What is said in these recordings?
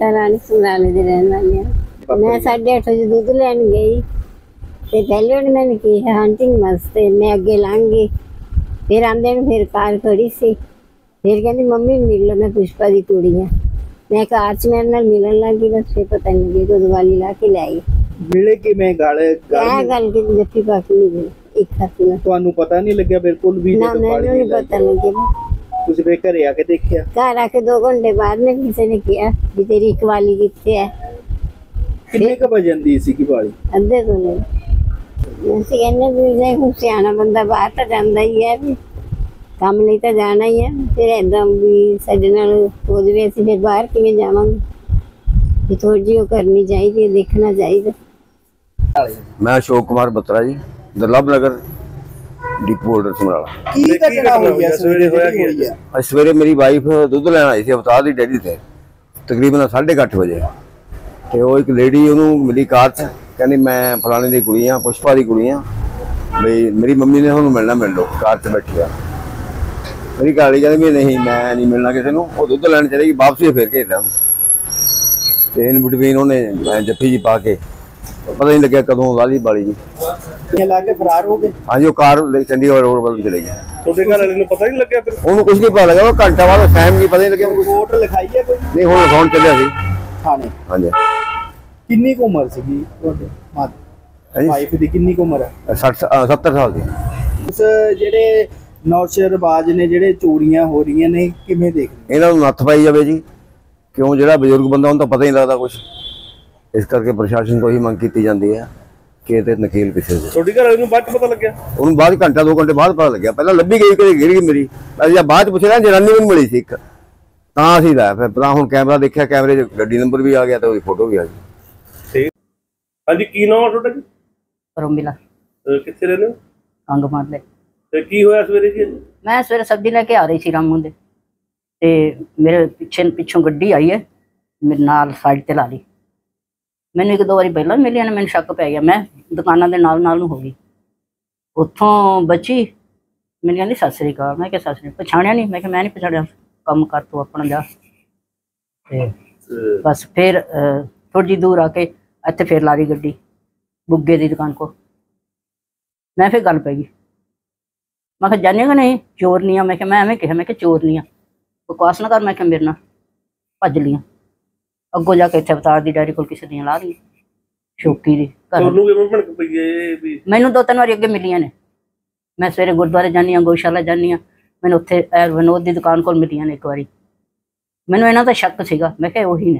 माता रानी समराले दे रहने वाली हां। मैं 8:30 बजे दूध लैन गई ते पहले उन्होंने मैंने कहा हंटिंग मस्त है, मैं अगे लंघी। फिर आंदे ने फिर कार खड़ी सी, फिर कहती मम्मी मिल लो, मैं पुष्पा दी कुड़ी हां। मैं कार च मेरे नाल मिलन लगी, बस फिर पता नहीं लगी, तो दिवाली ला के ले आई। मिले कि मैं गाले गल की जफ्फी पा के नहीं गई एक हफ्ते में। ਤੁਹਾਨੂੰ पता नहीं लगे बिल्कुल भी? ना मैंने नहीं पता लगे। ਤੁਸੀਂ ਫੇਰ ਘਰੇ ਆ ਕੇ ਦੇਖਿਆ? घर आके 2 घंटे बाद में किसी ने किया भी तेरी इकवाली कितने है। किन्ने क बजन दी सी की वाली? अद्धे तो नहीं, ਅਸੀਂ ਕਹਿੰਦੇ ਵੀ ਜੇ ਕੋਈ ਸਿਆਣਾ ਬੰਦਾ ਬਾਹਰ ਤਾਂ ਜਾਂਦਾ ਹੀ ਹੈ, ਵੀ ਕੰਮ ਲਈ ਤਾਂ ਜਾਣਾ ਹੀ ਹੈ। ਫਿਰ ਏਦਾਂ ਵੀ ਸਾਡੇ ਨਾਲ ਹੋ ਜਾਵੇ, ਅਸੀਂ ਫਿਰ ਬਾਹਰ ਕਿਵੇਂ ਜਾਵਾਂਗੇ? ਵੀ ਥੋੜੀ ਜਿਹੀ ਉਹ ਕਰਨੀ ਚਾਹੀਦੀ, ਦੇਖਣਾ ਚਾਹੀਦਾ। मैं अशोक कुमार बत्रा जी, दुर्लभ नगर डिपो होल्डर समराला। की घटना हुई है सवेरे? होया की है? आज सवेरे मेरी वाइफ दुध लैन आई थी अवतार दी डेयरी ते तकरीबन 8:30 बजे, ते वो एक लेडी उन्होंने मिली कार च, कहनी मैं फलाने दी कुड़ी हां, पुष्पा दी कुड़ी हां, बई मेरी मम्मी ने उन्होंने मिलना, मिल लो। कार च बैठी आ मेरी घरवाली कहती भी नहीं मैं नहीं मिलना किसी को। वो दुध लैन चलेगी, वापसी फिर भेजदा ते इन बिटवीन उन्हें जफ्फी जी पा के पता नहीं लगे कदों लाली बाली जी लाके फरार हो गए। हाँ जी, वो कार चंडीगढ़ रोड पर चले गए। तो घर वाले ने पता नहीं लगे? फिर उन्होंने कुछ नहीं पता लगा, वो घंटा बाद टाइम की पता नहीं लगे। रिपोर्ट लिखाई है कोई? नहीं, हुण फोन चलिया सी थाने। हाँ जी। किन्नी क उम्र सीगी ਤੁਹਾਡੇ ਮਾਤਾ ਵਾਈਫ ਦੀ? ਕਿੰਨੀ ਕ ਉਮਰ ਹੈ? 70 साल ਦੀ। ਉਸ ਜਿਹੜੇ ਨੌਸ਼ਰਬਾਜ਼ ਨੇ ਜਿਹੜੇ ਚੋਰੀਆਂ ਹੋ ਰਹੀਆਂ ਨੇ, ਕਿਵੇਂ ਦੇਖਦੇ? ਇਹਨਾਂ ਨੂੰ ਨੱਥ ਪਾਈ ਜਾਵੇ ਜੀ, ਕਿਉਂ ਜਿਹੜਾ ਬਜ਼ੁਰਗ ਬੰਦਾ ਉਹਨੂੰ ਤਾਂ ਪਤਾ ਹੀ ਨਹੀਂ ਲੱਗਦਾ ਕੁਛ, ਇਸ ਕਰਕੇ ਪ੍ਰਸ਼ਾਸਨ ਤੋਂ ਹੀ ਮੰਗ ਕੀਤੀ ਜਾਂਦੀ ਹੈ ਕਿ ਇਹ ਤੇ ਨਕੀਲ ਪਿੱਛੇ ਦੇ। ਤੁਹਾਡੇ ਘਰ ਵਾਲੇ ਨੂੰ ਬਾਅਦ ਪਤਾ ਲੱਗਿਆ? ਉਹਨੂੰ ਬਾਅਦ ਘੰਟਾ 2 ਘੰਟੇ ਬਾਅਦ ਪਤਾ ਲੱਗਿਆ। ਪਹਿਲਾਂ ਲੱਭੀ ਗਈ, ਕਦੇ ਗਿਰ ਗਈ ਮੇਰੀ, ਅਸੀਂ ਬਾਅਦ ਚ ਪੁੱਛਿਆ ਜਨਾਨੀ ਨੂੰ ਮਿਲੀ ਸੀ ਇੱਕ, ਤਾਂ ਅਸੀਂ ਲਾਇਆ। ਫਿਰ ਪਤਾ ਹੁਣ ਕੈਮਰਾ ਦੇਖਿਆ, ਕੈਮਰੇ 'ਚ ਗੱਡੀ ਨੰਬਰ ਵੀ ਆ ਗਿਆ ਤੇ ਉਹਦੀ ਫੋਟੋ ਵੀ ਆ ਗਈ। ਠੀਕ। ਹਾਂਜੀ, ਕੀ ਨਾਮ ਹੈ ਤੁਹਾਡਾ ਜੀ? ਰੋਮਿਲਾ। ਕਿੱਥੇ ਰਹਿੰਦੇ ਹੋ? ਕੰਗ ਮਾਰਲੇ। ਤੇ ਕੀ ਹੋਇਆ ਸਵੇਰੇ ਜੀ? ਮੈਂ ਸਵੇਰੇ ਸਬਜ਼ੀ ਲੈ ਕੇ ਆ ਰਹੀ ਸੀ ਰਾਮੂ ਦੇ, ਤੇ ਮੇਰੇ ਪਿੱਛੋਂ ਗੱਡੀ ਆਈ ਹੈ, ਮੇਰੇ ਨਾਲ ਸਾਈਡ ਤੇ ਲਾ ਲਈ। ਮੈਨੂੰ 1-2 ਵਾਰੀ ਪਹਿਲਾਂ ਮਿਲਿਆ ਨੇ, ਮੈਨੂੰ ਸ਼ੱਕ ਪੈ ਗਿਆ। ਮੈਂ ਦੁਕਾਨਾਂ ਦੇ ਨਾਲ ਨੂੰ ਹੋ ਗਈ, ਉੱਥੋਂ ਬਚੀ। ਮੈਨੂੰ ਕਹਿੰਦੀ ਸਤਿ ਸ੍ਰੀ ਅਕਾਲ। ਮੈਂ ਕਿਹਾ ਸਤਿ ਸ੍ਰੀ ਅਕਾਲ। ਪਛਾਣਿਆ ਨਹੀਂ? ਮੈਂ ਕਿਹਾ ਮੈਂ ਨਹੀਂ ਪਛਾਣਿਆ, ਕੰਮ ਕਰ ਤੂੰ ਆਪਣਾ ਜਾ। ਤੇ ਬਸ ਫਿਰ ਥੋੜੀ ਜਿਹੀ ਦੂਰ ਆ ਕੇ ਇੱਥੇ ਫਿਰ ਲਾ ਲਈ ਗੱਡੀ ਬੁੱਗੇ ਦੀ ਦੁਕਾਨ ਕੋਲ। ਮੈਂ ਫਿਰ ਗੱਲ ਪੈ ਗਈ, ਮੈਂ ਕਿਹਾ ਜਾਣੇ ਕਿ ਨਹੀਂ ਚੋਰ ਨਹੀਂ ਆ? ਮੈਂ ਕਿਹਾ ਮੈਂ ਐਵੇਂ ਕਿਹਾ, ਮੈਂ ਕਿਹਾ ਚੋਰ ਨਹੀਂ ਆ, ਬਕਵਾਸ ਨਾ ਕਰ। ਮੈਂ ਕਿਹਾ ਮੇਰੇ ਨਾਲ ਭੱਜ ਲੀਆਂ ਅੱਗੋਂ ਜਾ ਕੇ ਇੱਥੇ ਅਵਤਾਰ ਦੀ ਡੈਰੀ ਕੋਲ ਕਿਸੇ ਦੀਆਂ ਲਾ ਲਈ ਸ਼ੌਕੀ ਦੀ। ਮੈਨੂੰ 2-3 ਵਾਰੀ ਅੱਗੇ ਮਿਲੀਆਂ ਨੇ। ਮੈਂ ਸਵੇਰੇ ਗੁਰਦੁਆਰੇ ਜਾਂਦੀ ਹਾਂ, ਗਊਸ਼ਾਲਾ ਜਾਂਦੀ ਹਾਂ, ਮੈਨੂੰ ਉੱਥੇ ਵਿਨੋਦ ਦੀ ਦੁਕਾਨ ਕੋਲ ਮਿਲੀਆਂ ਨੇ 1 ਵਾਰੀ। ਮੈਨੂੰ ਇਹਨਾਂ ਦਾ ਸ਼ੱਕ ਸੀਗਾ, ਮੈਂ ਕਿਹਾ ਉਹੀ ਨੇ।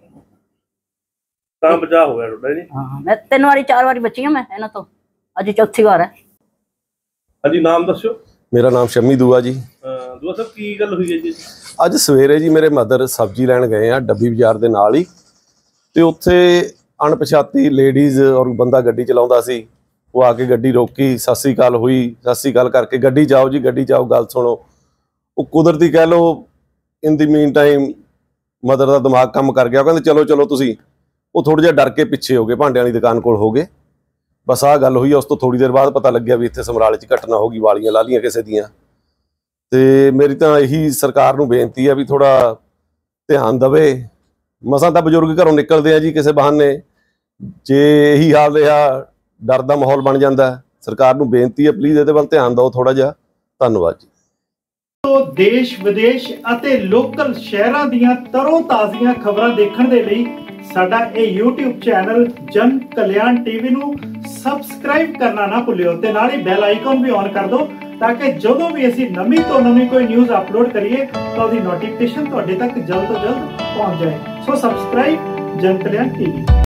ਤਾਂ ਬਚਾ ਹੋ ਗਿਆ ਤੁਹਾਡਾ ਜੀ? ਹਾਂ, ਮੈਂ 3 ਵਾਰੀ 4 ਵਾਰੀ ਬਚੀ ਹਾਂ ਮੈਂ ਇਹਨਾਂ ਤੋਂ, ਅੱਜ ਚੌਥੀ ਵਾਰ ਹੈ। ਹਾਂਜੀ, ਨਾਮ ਦੱਸਿਓ। मेरा नाम शम्मी दुआ जी। दुआ साहब की गल हुई है जी? ਅੱਜ ਸਵੇਰੇ ਜੀ ਮੇਰੇ ਮਦਰ ਸਬਜ਼ੀ ਲੈਣ ਗਏ ਆ ਡੱਬੀ ਬਾਜ਼ਾਰ ਦੇ ਨਾਲ ਹੀ, ਤੇ ਉੱਥੇ ਅਣਪਛਾਤੀ ਲੇਡੀਜ਼ ਔਰ ਬੰਦਾ ਗੱਡੀ ਚਲਾਉਂਦਾ ਸੀ। ਉਹ ਆ ਕੇ ਗੱਡੀ ਰੋਕੀ, ਸਤਿ ਸ੍ਰੀ ਅਕਾਲ ਹੋਈ, ਸਤਿ ਸ੍ਰੀ ਅਕਾਲ ਕਰਕੇ ਗੱਡੀ ਜਾਓ ਜੀ, ਗੱਡੀ ਜਾਓ, ਗੱਲ ਸੁਣੋ। ਉਹ ਕੁਦਰਤੀ ਕਹਿ ਲਓ ਇਨ ਦੀ ਮੀਨ ਟਾਈਮ ਮਦਰ ਦਾ ਦਿਮਾਗ ਕੰਮ ਕਰ ਗਿਆ, ਕਹਿੰਦੇ ਚਲੋ ਚਲੋ ਤੁਸੀਂ। ਉਹ ਥੋੜ੍ਹਾ ਜਿਹਾ ਡਰ ਕੇ ਪਿੱਛੇ ਹੋ ਗਏ, ਭਾਂਡਿਆਂ ਵਾਲੀ ਦੁਕਾਨ ਕੋਲ ਹੋ ਗਏ। ਬਸ ਆਹ ਗੱਲ ਹੋਈ। ਉਸ ਤੋਂ ਥੋੜ੍ਹੀ ਦੇਰ ਬਾਅਦ ਪਤਾ ਲੱਗਿਆ ਵੀ ਇੱਥੇ ਸਮਰਾਲੇ 'ਚ ਘਟਨਾ ਹੋ ਗਈ, ਵਾਲੀਆਂ ਲਾ ਲਈਆਂ ਕਿਸੇ ਦੀਆਂ। ਤੇ ਮੇਰੀ ਤਾਂ ਇਹੀ ਸਰਕਾਰ ਨੂੰ ਬੇਨਤੀ ਹੈ ਵੀ ਥੋੜਾ ਧਿਆਨ ਦੇਵੇ। ਮਸਾਂ ਤਾਂ ਬਜ਼ੁਰਗ ਘਰੋਂ ਨਿਕਲਦੇ ਆ ਜੀ ਕਿਸੇ ਬਹਾਨੇ, ਜੇ ਇਹੀ ਹਾਲ ਰਿਹਾ ਡਰ ਦਾ ਮਾਹੌਲ ਬਣ ਜਾਂਦਾ। ਸਰਕਾਰ ਨੂੰ ਬੇਨਤੀ ਹੈ ਪਲੀਜ਼ ਇਹਦੇ ਵੱਲ ਧਿਆਨ ਦਿਓ ਥੋੜਾ ਜਿਹਾ। ਧੰਨਵਾਦ ਜੀ। ਦੇਸ਼ ਵਿਦੇਸ਼ ਅਤੇ ਲੋਕਲ ਸ਼ਹਿਰਾਂ ਦੀਆਂ ਤਰੋ ਤਾਜ਼ੀਆਂ ਖਬਰਾਂ ਦੇਖਣ ਦੇ ਲਈ ਸਾਡਾ ਇਹ YouTube ਚੈਨਲ ਜਨ ਕਲਿਆਣ ਟੀਵੀ ਨੂੰ ਸਬਸਕ੍ਰਾਈਬ ਕਰਨਾ ਨਾ ਭੁੱਲਿਓ, ਤੇ ਨਾਲ ਹੀ ਬੈਲ ਆਈਕਨ ਵੀ ਔਨ ਕਰ ਦਿਓ ਤਾਂ ਕਿ ਜਦੋਂ ਵੀ ਅਸੀਂ ਨਵੀਂ ਤੋਂ ਨਵੀਂ ਕੋਈ ਨਿਊਜ਼ ਅਪਲੋਡ ਕਰੀਏ ਤਾਂ ਉਹਦੀ ਨੋਟੀਫਿਕੇਸ਼ਨ ਤੁਹਾਡੇ ਤੱਕ ਜਲਦ ਤੋਂ ਜਲਦ ਪਹੁੰਚ ਜਾਏ। ਸੋ ਸਬਸਕ੍ਰਾਈਬ ਜਨ ਕਲਿਆਣ ਟੀਵੀ।